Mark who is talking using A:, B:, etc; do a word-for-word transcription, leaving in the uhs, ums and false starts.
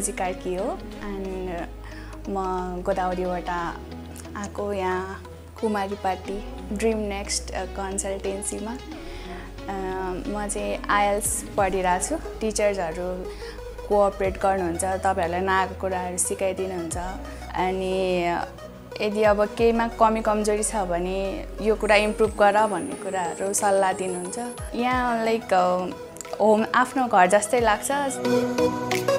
A: रोजी कार्की हो एन्ड म गोदावरीबाट आएको यहाँ कुमारी पार्टी ड्रिम नेक्स्ट कन्सल्टेन्सीमा म चाहिँ आइएल्स पढिरहेको छु टिचर्सहरू कोअपरेट गर्नुहुन्छ तपाईहरुलाई नआएको कुराहरू सिकाइदिनुहुन्छ अनि यदि अब केहीमा कमी कमजोरी छ भने यो कुरा इम्प्रुभ गर भन्ने कुराहरू सल्लाह दिनुहुन्छ यहाँ लाइक होम आफ्नो घर जस्तै लाग्छ